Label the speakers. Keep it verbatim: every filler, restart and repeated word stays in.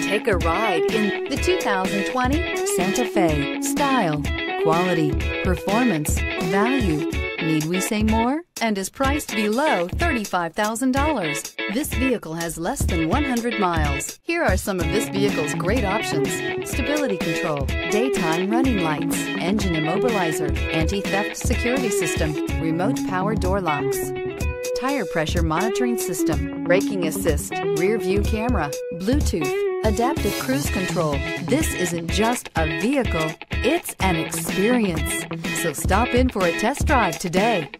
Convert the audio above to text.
Speaker 1: Take a ride in the two thousand twenty Santa Fe. Style, quality, performance, value. Need we say more? And is priced below thirty-five thousand dollars. This vehicle has less than one hundred miles. Here are some of this vehicle's great options: stability control, daytime running lights, engine immobilizer, anti-theft security system, remote power door locks, tire pressure monitoring system, braking assist, rear view camera, Bluetooth, adaptive cruise control. This isn't just a vehicle, it's an experience. So stop in for a test drive today.